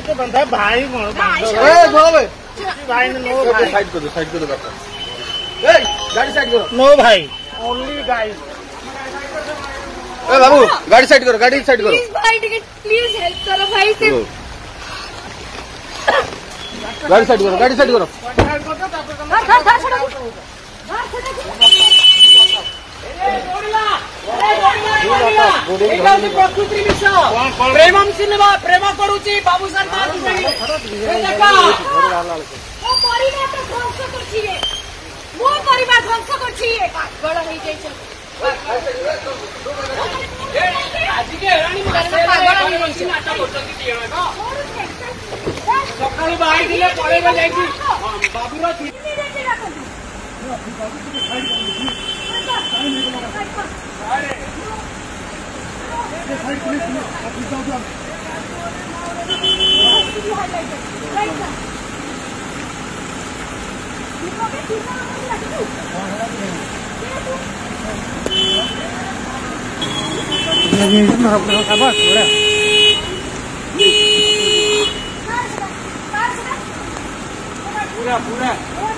तो बनता है भाई भाई नो भाई साइड कर दो गाड़ी साइड करो। नो भाई ओनली गाइस। बाबू गाड़ी साइड करो प्लीज भाई टिकट प्लीज हेल्प करो भाई से। गाड़ी साइड करो। प्रेम सिनेमा प्रेम करुची बाबू सरकार सकाळी बाहेर गेले पळेबा जायची बाबूराव पूरा